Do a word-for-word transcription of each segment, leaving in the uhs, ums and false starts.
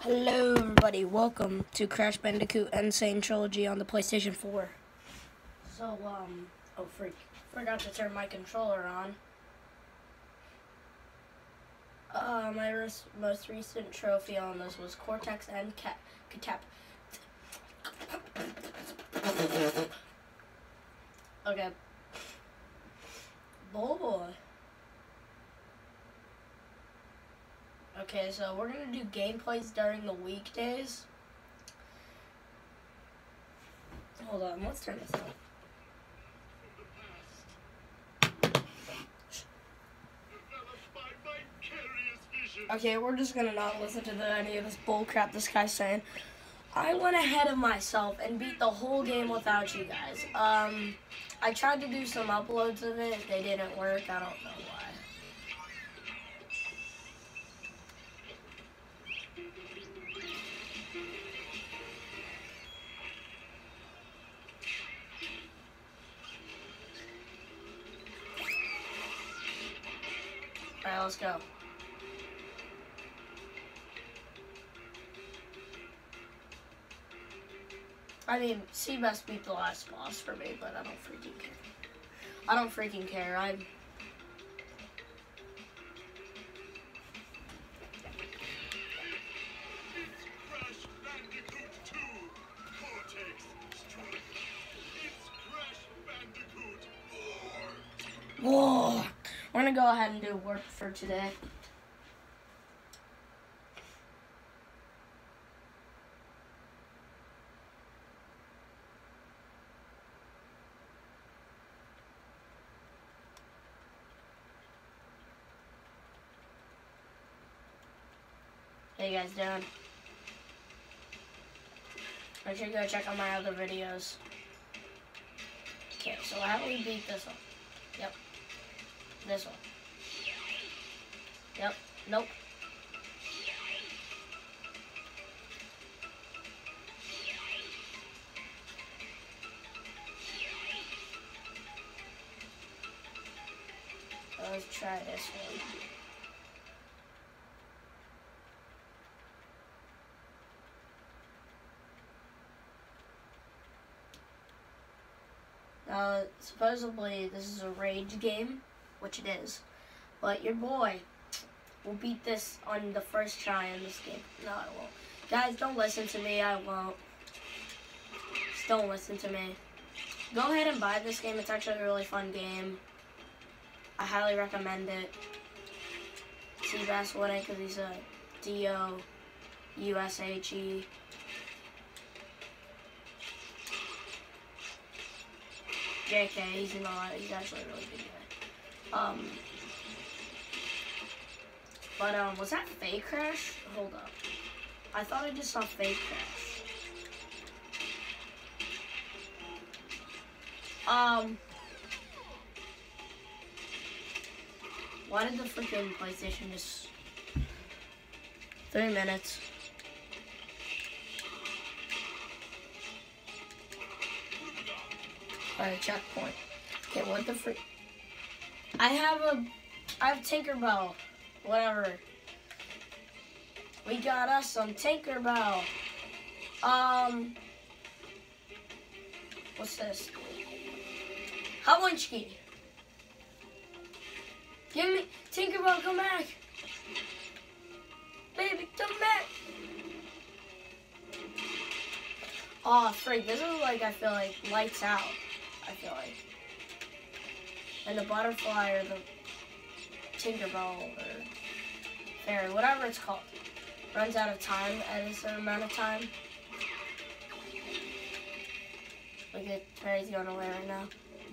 Hello everybody, welcome to Crash Bandicoot N. Sane Trilogy on the PlayStation four. So, um, oh freak, forgot to turn my controller on. Uh, my res most recent trophy on this was Cortex and Cat Catap. Okay. Boy. Okay, so we're gonna do gameplays during the weekdays. Hold on, let's turn this on. Okay, we're just gonna not listen to the, any of this bull crap this guy's saying. I went ahead of myself and beat the whole game without you guys. Um, I tried to do some uploads of it. They didn't work. I don't know why. Alright, let's go. I mean, Seabass beat the last boss for me, but I don't freaking care. I don't freaking care. I'm... Whoa! We're gonna go ahead and do work for today. How you guys doing? Make sure you go check out my other videos. Okay, so how do we beat this one? Yep. This one. Yep. Nope. Let's try this one. Uh, supposedly this is a rage game, which it is, but your boy will beat this on the first try in this game. No, I won't. Guys, don't listen to me, I won't. Just don't listen to me. Go ahead and buy this game, it's actually a really fun game. I highly recommend it. Seabass won it because he's a D O U S H E. J K, he's not. He's actually a really good guy. Um, but um, was that fake crash? Hold up. I thought I just saw fake crash. Um, why did the freaking PlayStation just three minutes? Alright, checkpoint. Okay, what the freak? I have a, I have Tinkerbell. Whatever. We got us some Tinkerbell. Um, what's this? Howlinski. Give me, Tinkerbell, come back. Baby, come back. Oh, freak, this is like, I feel like, lights out. I feel like. And the butterfly or the Tinkerbell or fairy, whatever it's called, runs out of time at a certain amount of time. Look at Fairy's going away right now.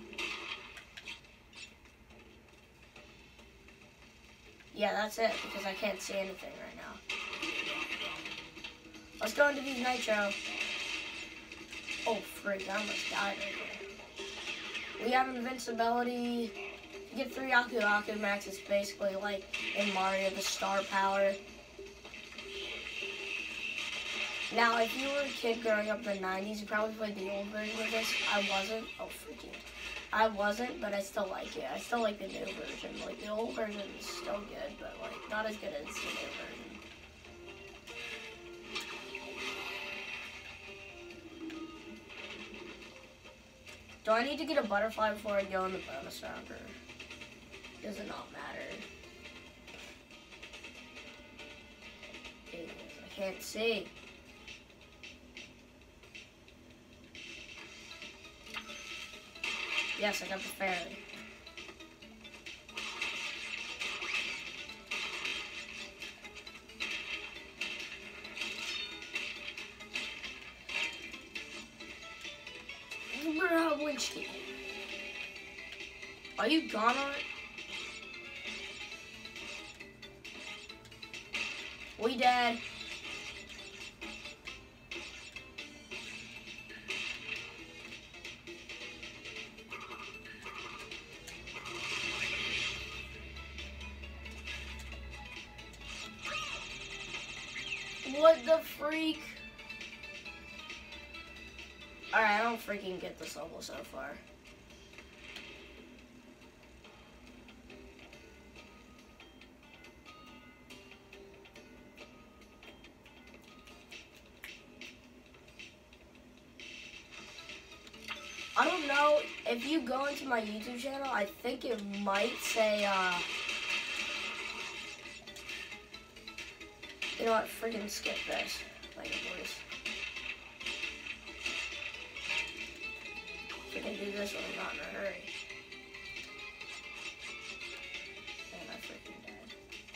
Yeah, that's it, because I can't see anything right now. Let's go into these nitro. Oh, freak, I almost died right there. We have invincibility. You get three Aku Aku Max. It's basically like in Mario, the star power. Now, if you were a kid growing up in the nineties, you probably played the old version of this. I wasn't. Oh, freaking. I wasn't, but I still like it. I still like the new version. Like, the old version is still good, but, like, not as good as the new version. Do I need to get a butterfly before I go in the bonus round, or does it not matter? I can't see. Yes, I got the fairy. Are you gone on it? We dead. What the freak? Alright, I don't freaking get this level so far. I don't know, if you go into my YouTube channel, I think it might say, uh, you know what, freaking skip this, like a voice. Freaking do this when I'm not in a hurry. And I freaking died.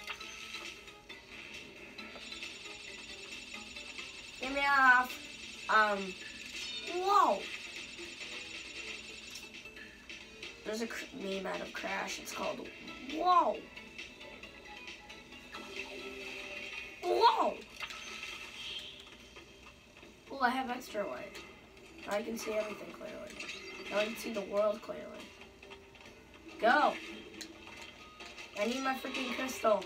Get me off. Um, whoa. There's a meme out of Crash. It's called Whoa. Whoa. Oh, I have extra light. Now I can see everything clearly. Now I can see the world clearly. Go. I need my freaking crystal.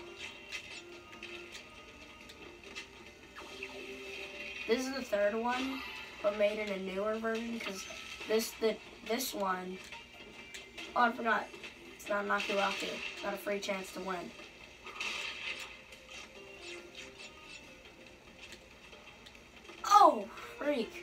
This is the third one, but made in a newer version because this the this one. Oh, I forgot. It's not Naku Laku. It's not a free chance to win. Oh, freak.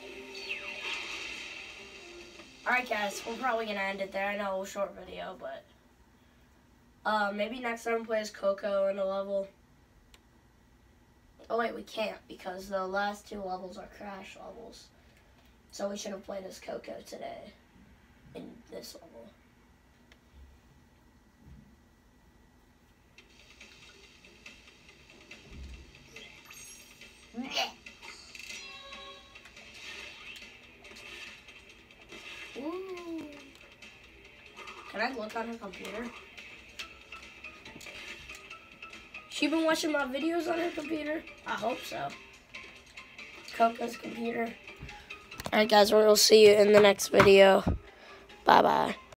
Alright, guys. We're probably going to end it there. I know, a short video, but... Uh, maybe next time we play as Coco in a level. Oh, wait, we can't because the last two levels are Crash levels. So we should have played as Coco today in this level. Ooh. Can I look on her computer? She been watching my videos on her computer? I hope so. Coco's computer. Alright guys, we'll see you in the next video. Bye bye.